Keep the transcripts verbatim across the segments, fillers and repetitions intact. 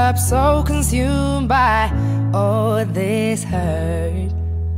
up so consumed by all this hurt.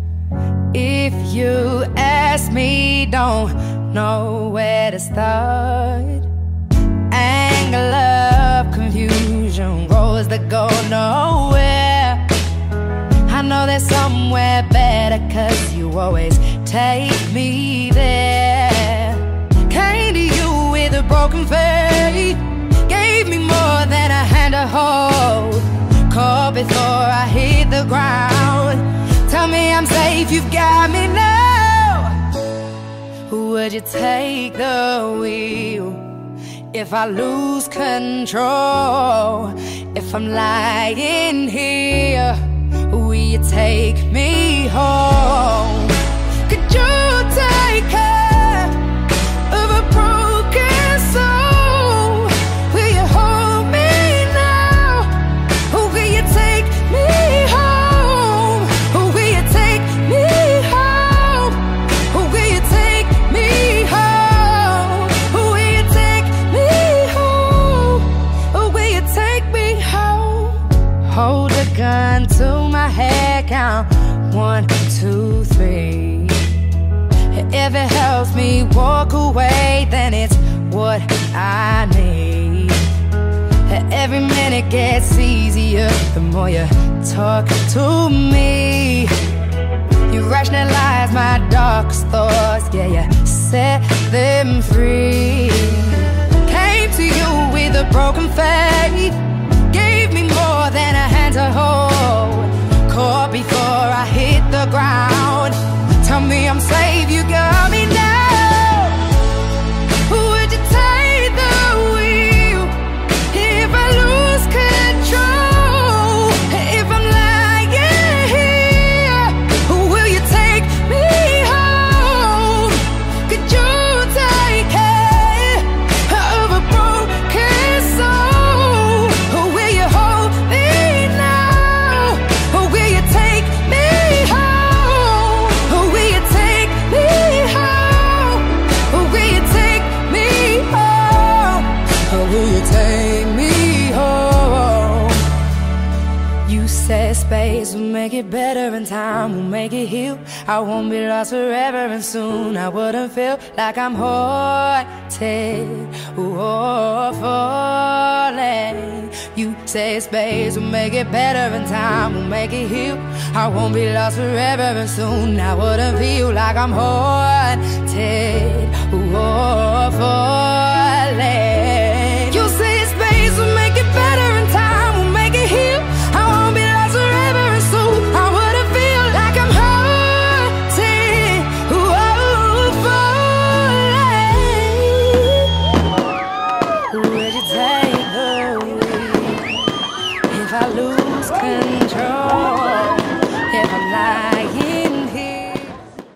If you ask me, don't know where to start. Anger, love, confusion, roads that go nowhere. I know there's somewhere better, cause you always take me there. Came to you with a broken faith, gave me more than a hand to hold. Caught before I hit the ground. Tell me I'm safe, you've got me now. Would you take the wheel if I lose control? If I'm lying here, will you take me home? Could you take care of a broken soul? Will you hold me now? Or will you take me home? Or will you take me home? Or will you take me home? Or will you take me home? Or will you take me home? Hold a gun to my head, count one, two, three. If it helps me walk away, then it's what I need. Every minute gets easier the more you talk to me. You rationalize my darkest thoughts, yeah, you set them free. Came to you with a broken faith, gave me more than a hand to hold. Caught before I hit the ground. Tell me I'm safe, you got me now. Would you take the wheel if I lose control? If I'm lying here, will you take me home? Could you take care of a broken soul? Or will you hold me now? Or will you take me home? Or will you take me home? Or will you take me home? Or will you take me home? You said space will make it better and time will make it heal. I won't be lost forever and soon I wouldn't feel like I'm haunted or falling. You said space will make it better and time will make it heal. I won't be lost forever and soon I wouldn't feel like I'm haunted or falling. You say space will make it better and time will make it heal. I won't be lost forever and soon I wouldn't feel like I'm haunted or falling. Would you take the wheel if I lose control?